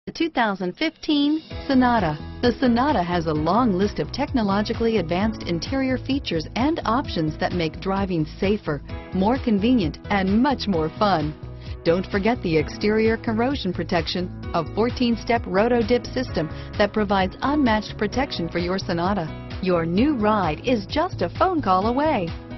The 2015 Sonata. The Sonata has a long list of technologically advanced interior features and options that make driving safer, more convenient, and much more fun. Don't forget the exterior corrosion protection, a 14-step roto-dip system that provides unmatched protection for your Sonata. Your new ride is just a phone call away.